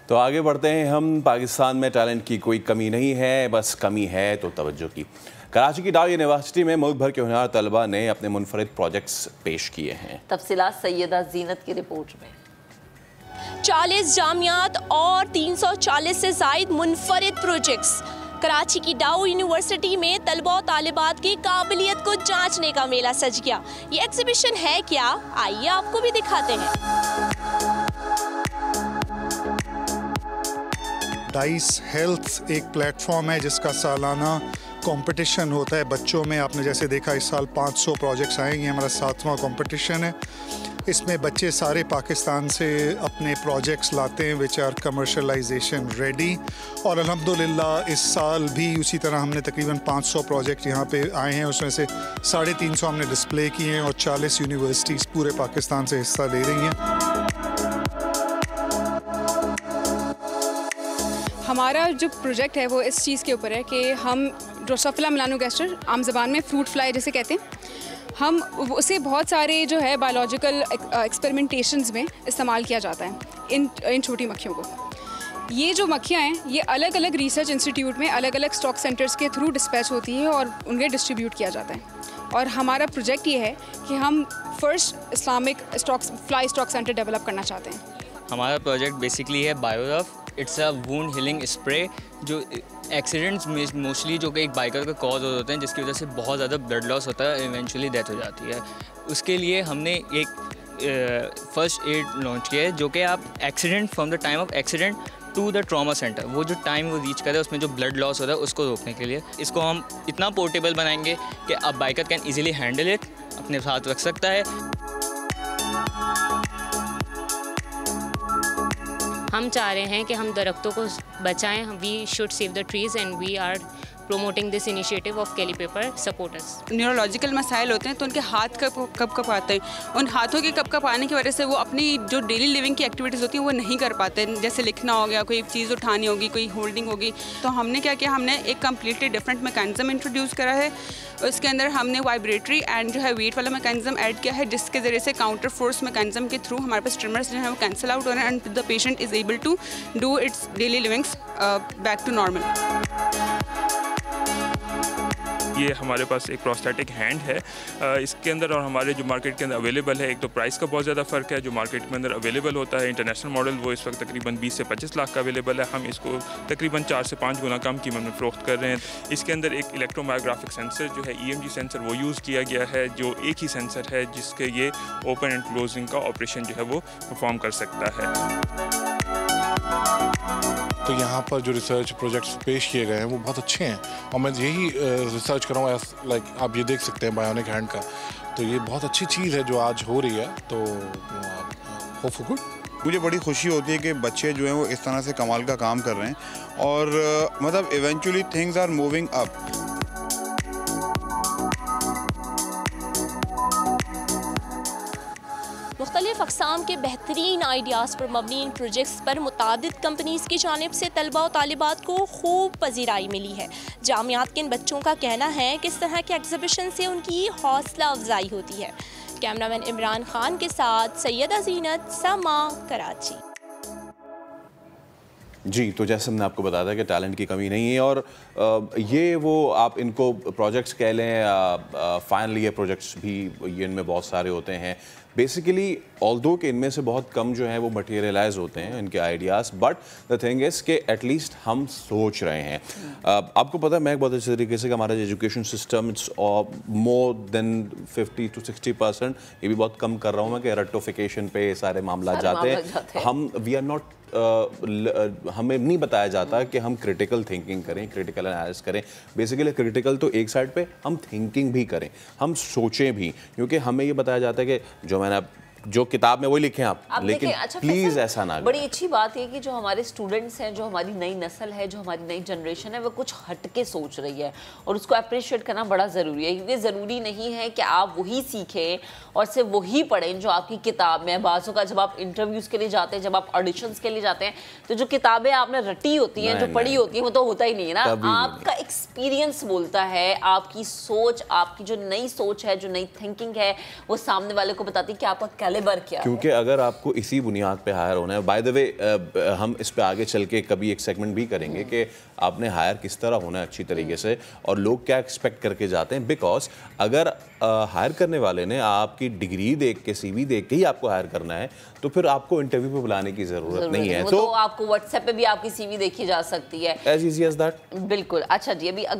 तो आगे बढ़ते हैं हम। पाकिस्तान में टैलेंट की कोई कमी नहीं है, बस कमी है तो तवज्जो की। कराची की डाउ यूनिवर्सिटी में मुल्क भर के होनहार तलबा ने अपने मुनफरिद प्रोजेक्ट्स पेश किए हैं। तफसीलात सैयदा जीनत की रिपोर्ट में। 40 जामियात और 340 से जायद मुनफरिद प्रोजेक्ट्स। कराची की डाउ यूनिवर्सिटी में तलबा और तालिबात की काबिलियत को जांचने का मेला सज गया। ये एग्जीबिशन है क्या, आइए आपको भी दिखाते हैं। डाइस हेल्थ एक प्लेटफॉर्म है जिसका सालाना कंपटीशन होता है बच्चों में। आपने जैसे देखा इस साल 500 प्रोजेक्ट्स आएंगे, हमारा 7वां कंपटीशन है। इसमें बच्चे सारे पाकिस्तान से अपने प्रोजेक्ट्स लाते हैं विच आर कमर्शलाइजेशन रेडी। और अल्हम्दुलिल्लाह इस साल भी उसी तरह हमने तकरीबन 500 प्रोजेक्ट यहाँ पे आए हैं, उसमें से 350 हमने डिस्प्ले किए हैं और 40 यूनिवर्सिटीज़ पूरे पाकिस्तान से हिस्सा ले रही हैं। हमारा जो प्रोजेक्ट है वो इस चीज़ के ऊपर है कि हम ड्रोसोफिला मेलानोगास्टर आम ज़बान में फ्रूट फ्लाई जिसे कहते हैं, हम उसे बहुत सारे जो है बायोलॉजिकल एक्सपेरिमेंटेशंस में इस्तेमाल किया जाता है इन छोटी मक्खियों को। ये जो मक्खियाँ हैं ये अलग अलग रिसर्च इंस्टीट्यूट में अलग अलग स्टॉक सेंटर्स के थ्रू डिस्पैच होती है और उनके डिस्ट्रीब्यूट किया जाता है। और हमारा प्रोजेक्ट ये है कि हम first Islamic fly stock centre develop करना चाहते हैं। हमारा प्रोजेक्ट बेसिकली है बायोरफ। It's a wound healing spray जो एक्सीडेंट्स मोस्टली जो कि एक बाइकर का कॉज होते हैं जिसकी वजह से बहुत ज़्यादा ब्लड लॉस होता है, इवेंचुअली डेथ हो जाती है। उसके लिए हमने एक फर्स्ट एड लॉन्च किया है जो कि आप accident from the time of accident to the trauma centre, वो जो टाइम वो रीच करे उसमें जो ब्लड लॉस होता है उसको रोकने के लिए इसको हम इतना पोर्टेबल बनाएंगे कि अब biker can easily handle it, अपने साथ रख सकता है। हम चाह रहे हैं कि हम दरख्तों को बचाएं। We should save the trees and we are promoting this initiative of कैली पेपर सपोर्टर्स। न्यूरोलॉजिकल मसाइल होते हैं तो उनके हाथ कब आते हैं। उन हाथों के कब आने की वजह से वो अपनी जो डेली लिविंग की एक्टिविटीज़ होती हैं वो नहीं कर पाते। जैसे लिखना हो गया, कोई चीज़ उठानी होगी, कोई होल्डिंग होगी। तो हमने क्या किया, हमने एक कम्प्लीटली डिफरेंट मैकेनिज्म इंट्रोड्यूस करा है। उसके अंदर हमने वाइब्रेटरी एंड जो है वेट वाला मैकेनिज्म ऐड किया है जिसके ज़रिए से काउंटर फोर्स मैकेनिज्म के थ्रू हमारे पास ट्रिमर्स जो है वो कैंसिल आउट हो रहे हैं and the patient is able to do its daily livings back to normal. ये हमारे पास एक प्रोस्थेटिक हैंड है इसके अंदर, और हमारे जो मार्केट के अंदर अवेलेबल है, एक तो प्राइस का बहुत ज़्यादा फ़र्क है। जो मार्केट के अंदर अवेलेबल होता है इंटरनेशनल मॉडल वो इस वक्त तकरीबन 20 से 25 लाख का अवेलेबल है। हम इसको तकरीबन 4 से 5 गुना कम कीमत में फ़रोख्त कर रहे हैं। इसके अंदर एक इलेक्ट्रोमायोग्राफिक सेंसर जो है EMG सेंसर वो यूज़ किया गया है, जो एक ही सेंसर है जिसके ये ओपन एंड क्लोजिंग का ऑपरेशन जो है वो परफॉर्म कर सकता है। तो यहाँ पर जो रिसर्च प्रोजेक्ट्स पेश किए गए हैं वो बहुत अच्छे हैं और मैं यही रिसर्च कर रहा हूँ। लाइक आप ये देख सकते हैं बायोनिक हैंड का, तो ये बहुत अच्छी चीज़ है जो आज हो रही है। तो होप फॉर गुड। मुझे बड़ी खुशी होती है कि बच्चे जो हैं वो इस तरह से कमाल का काम कर रहे हैं और मतलब eventually things are moving up. मुख्तलिफ अक़साम के बेहतरीन आइडियाज़ पर मबनी इन प्रोजेक्ट्स पर मुतादिद कंपनीज़ की जानिब से तलबा और तालिबात को खूब पजीराई मिली है। जामियात के इन बच्चों का कहना है कि इस तरह के एग्जीबिशन से उनकी हौसला अफजाई होती है। कैमरामैन इमरान खान के साथ सैयदा जीनत, समा, कराची। जी, तो जैसे हमने आपको बताया था कि टैलेंट की कमी नहीं है और ये वो आप इनको प्रोजेक्ट्स कह लें, फाइनली ये प्रोजेक्ट्स भी ये इनमें बहुत सारे होते हैं। बेसिकली ऑल्दो कि इनमें से बहुत कम जो है वो मटेरियलाइज होते हैं इनके ideas, but the thing is कि एटलीस्ट हम सोच रहे हैं। आपको पता है मैं बहुत अच्छे तरीके से कि हमारा education system it's more than 50 to 60%, ये भी बहुत कम कर रहा हूँ मैं, कि रेक्टिफिकेशन पे सारे मामला जाते हैं। हम वी आर नॉट हमें नहीं बताया जाता कि हम क्रिटिकल थिंकिंग करें, क्रिटिकल एनालिसिस करें। बेसिकली क्रिटिकल तो एक साइड पे, हम थिंकिंग भी करें, हम सोचें भी, क्योंकि हमें ये बताया जाता है कि जो मैंने जो किताब में वही लिखे आप लेकिन अच्छा, प्लीज ऐसा ना। बड़ी अच्छी बात है कि जो हमारे स्टूडेंट्स हैं, जो हमारी नई नस्ल है, जो हमारी नई जनरेशन है, वो कुछ हटके सोच रही है और उसको अप्रिशिएट करना बड़ा ज़रूरी है, क्योंकि ज़रूरी नहीं है कि आप वही सीखें और सिर्फ वही पढ़ें जो आपकी किताब में है। बाज़ों का जब आप इंटरव्यूज़ के लिए जाते हैं, जब आप ऑडिशंस के लिए जाते हैं, तो जो किताबें आपने रटी होती हैं, जो पढ़ी होती हैं, वो तो होता ही नहीं है ना। आपका एक्सपीरियंस बोलता है, आपकी सोच, आपकी जो नई सोच है, जो नई थिंकिंग है, वो सामने वाले को बताती है कि आपका कैलिबर क्या है। क्योंकि अगर आपको इसी बुनियाद पे हायर होना है, बाय द वे हम इस पे आगे चल के कभी एक सेगमेंट भी करेंगे कि आपने हायर किस तरह होना है अच्छी तरीके से और लोग क्या एक्सपेक्ट करके जाते हैं। बिकॉज अगर हायर करने वाले ने आपकी डिग्री देख के, CV देख के ही आपको हायर करना है तो फिर आपको इंटरव्यू पे बुलाने की ज़रूरत नहीं है। तो आपको व्हाट्सएप पे भी आपकी CV देखी जा सकती है, एज इजी एज दैट। बिल्कुल। अच्छा जी, अभी